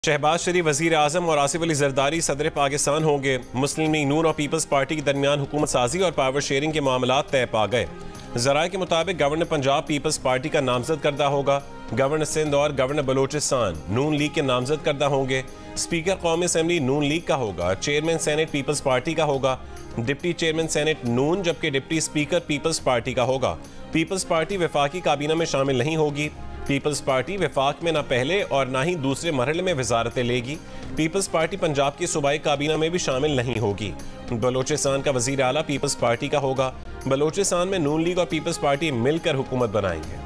शहबाज शरीफ वजीर आजम और आसिफ अली जरदारी सदर पाकिस्तान होंगे। मुस्लिम लीग नून और पीपल्स पार्टी के दरमियान हुकूमत साजी और पावर शेयरिंग के मामलात तय पा गए। जराये के मुताबिक गवर्नर पंजाब पीपल्स पार्टी का नामजद करदा होगा। गवर्नर सिंध और गवर्नर बलोचिस्तान नून लीग के नामजद करदा होंगे। स्पीकर कौमी असम्बली नून लीग का होगा। चेयरमैन सेनेट पीपल्स पार्टी का होगा। डिप्टी चेयरमैन सेनेट नून जबकि डिप्टी स्पीकर पीपल्स पार्टी का होगा। पीपल्स पार्टी वफाकी काबीना में शामिल नहीं होगी। पीपल्स पार्टी वफाक में न पहले और न ही दूसरे मरहले में वजारतें लेगी। पीपल्स पार्टी पंजाब की सूबाई काबीना में भी शामिल नहीं होगी। बलोचिस्तान का वजीर आला पीपल्स पार्टी का होगा। बलोचिस्तान में नून लीग और पीपल्स पार्टी मिलकर हुकूमत बनाएंगे।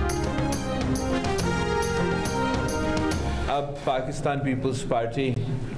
अब पाकिस्तान पीपल्स पार्टी